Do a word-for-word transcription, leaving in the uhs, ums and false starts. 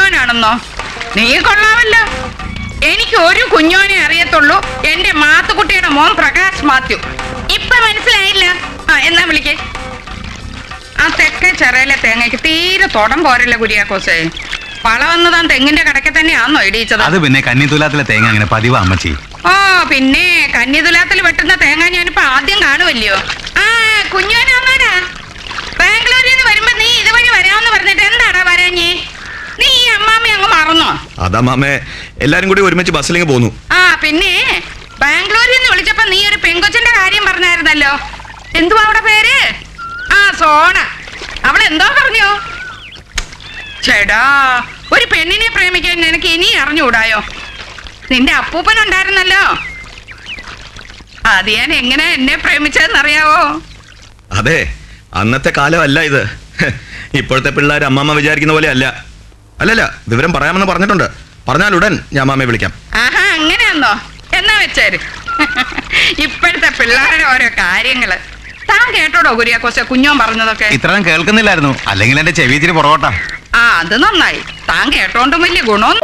കുഞ്ഞോനാണെന്നോ? നീ കൊള്ളാമല്ലോ. എനിക്ക് ഒരു കുഞ്ഞോനെ അറിയത്തുള്ളൂ, എന്റെ മാത്തുക്കുട്ടിയുടെ മോൻ പ്രകാശ് മാത്യു. ഇപ്പൊ മനസ്സിലായില്ല? ആ എന്നാ വിളിക്കേ. ആ തെക്കേ ചെറയിലെ തേങ്ങയ്ക്ക് തീരെ തൊടം പോരല്ല കുര്യാക്കോസേ. പള വന്നതാൻ തെങ്ങിന്റെ കടക്കെ തന്നെയാണോ ഇടിയിച്ചത്? അത് പിന്നെ കന്നിത്തുലാത്തിലെ തേങ്ങ അങ്ങനെ പതിവാ അമ്മച്ചി. ഓ പിന്നെ കന്നിതുലാത്തിൽ വെട്ടുന്ന തേങ്ങ ഞാനിപ്പോ ആദ്യം കാണുമല്ലയോ. ആ കുഞ്ഞോനെ വന്നാടാ. ബാംഗ്ലൂരിൽ നിന്ന് വരുമ്പോ നീ ഇതുവഴി വരാമെന്ന് പറഞ്ഞിട്ട് എന്താടാ വരാഞ്ഞേ? നീ ഈ അമ്മാമ്മ അങ്ങ് മറന്നോ? അതാ മാമേ, എല്ലാരും കൂടി ഒരുമിച്ച് ബസ്സിലേക്ക് പോന്നു. ആ പിന്നെ ബാംഗ്ലൂരിൽ നിന്ന് വിളിച്ചപ്പോ നീ ഒരു പെങ്കൊച്ചിന്റെ കാര്യം പറഞ്ഞായിരുന്നല്ലോ. എന്തുവാ അവിടെ പേര്? ആ സോണ. അവളെന്തോ പറഞ്ഞോ? ചേടാ, ഒരു പെണ്ണിനെ പ്രേമിക്കാൻ നിനക്ക് ഇനി അറിഞ്ഞുകൂടായോ? നിന്റെ അപ്പൂപ്പനുണ്ടായിരുന്നല്ലോ. അത് ഞാൻ എങ്ങനെ എന്നെ പ്രേമിച്ചതെന്നറിയാവോ? അതെ, അന്നത്തെ കാലമല്ല ഇത്. ഇപ്പോഴത്തെ പിള്ളേർ അമ്മമ്മ വിചാരിക്കുന്ന പോലെ അല്ല. അല്ലല്ല, വിവരം പറയാമെന്ന് പറഞ്ഞിട്ടുണ്ട്. പറഞ്ഞാൽ ഉടൻ ഞാൻ മാമയെ വിളിക്കാം. ആഹാ, അങ്ങനെയാന്നോ? എന്നാ വെച്ചേര്. ഇപ്പോഴത്തെ പിള്ളേരുടെ ഓരോ കാര്യങ്ങള് താൻ കേട്ടോടോ കുര്യാക്കോസെ? കുഞ്ഞോൻ പറഞ്ഞതൊക്കെ ഇത്രയും കേൾക്കുന്നില്ലായിരുന്നു, അല്ലെങ്കിൽ എന്റെ ചെവി ഇച്ചിരി പുറകോട്ടാ. ആ അത് നന്നായി. താൻ കേട്ടോണ്ടും വലിയ ഗുണമൊന്നും